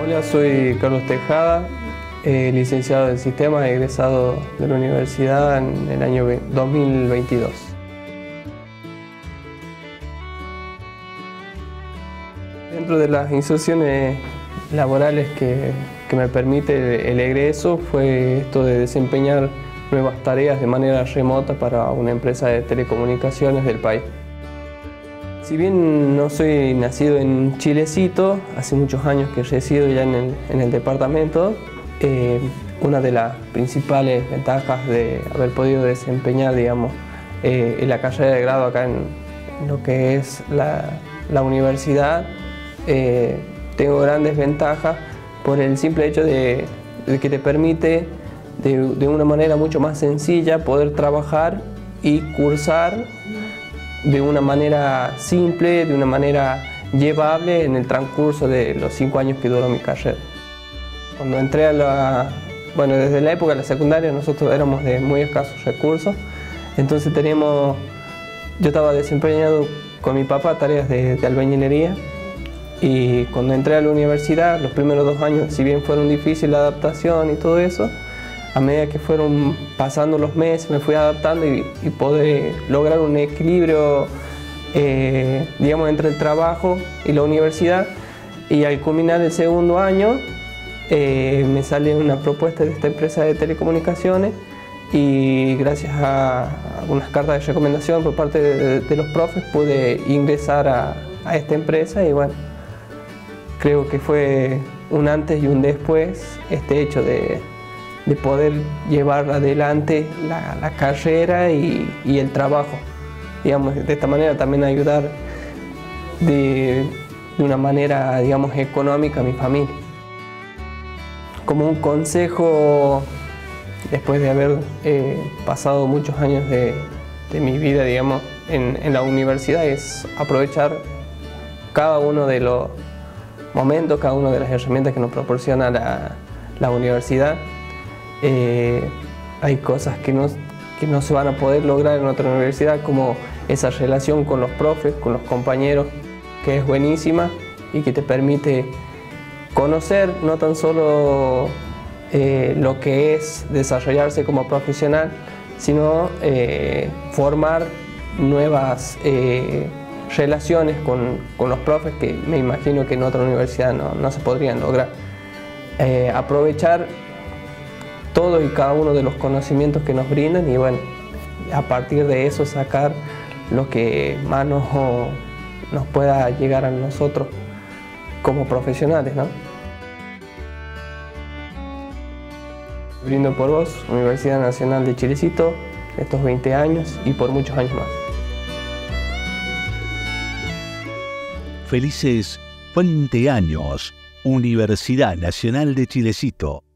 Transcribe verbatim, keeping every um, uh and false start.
Hola, soy Carlos Tejada, eh, licenciado en Sistemas, egresado de la universidad en el año dos mil veintidós. Dentro de las inserciones laborales que, que me permite el egreso fue esto de desempeñar nuevas tareas de manera remota para una empresa de telecomunicaciones del país. Si bien no soy nacido en Chilecito, hace muchos años que resido ya en el, en el departamento, eh, una de las principales ventajas de haber podido desempeñar, digamos, eh, en la carrera de grado acá en lo que es la, la universidad, eh, tengo grandes ventajas por el simple hecho de, de que te permite de, de una manera mucho más sencilla poder trabajar y cursar de una manera simple, de una manera llevable en el transcurso de los cinco años que duró mi carrera. Cuando entré a la, bueno, desde la época de la secundaria nosotros éramos de muy escasos recursos, entonces teníamos, yo estaba desempeñando con mi papá tareas de, de albañilería, y cuando entré a la universidad, los primeros dos años, si bien fueron difíciles la adaptación y todo eso, a medida que fueron pasando los meses me fui adaptando y, y pude lograr un equilibrio, eh, digamos, entre el trabajo y la universidad. Y al culminar el segundo año eh, me sale una propuesta de esta empresa de telecomunicaciones y gracias a algunas cartas de recomendación por parte de, de los profes pude ingresar a, a esta empresa y bueno, creo que fue un antes y un después este hecho de de poder llevar adelante la, la carrera y, y el trabajo. Digamos, de esta manera también ayudar de, de una manera, digamos, económica a mi familia. Como un consejo, después de haber eh, pasado muchos años de, de mi vida, digamos, en, en la universidad, es aprovechar cada uno de los momentos, cada una de las herramientas que nos proporciona la, la universidad. Eh, hay cosas que no, que no se van a poder lograr en otra universidad, como esa relación con los profes, con los compañeros, que es buenísima y que te permite conocer no tan solo eh, lo que es desarrollarse como profesional, sino eh, formar nuevas eh, relaciones con, con los profes que me imagino que en otra universidad no, no se podrían lograr. Eh, aprovechar todos y cada uno de los conocimientos que nos brindan y bueno, a partir de eso sacar lo que más nos, nos pueda llegar a nosotros como profesionales, ¿no? Brindo por vos, Universidad Nacional de Chilecito, estos veinte años y por muchos años más. Felices veinte años, Universidad Nacional de Chilecito.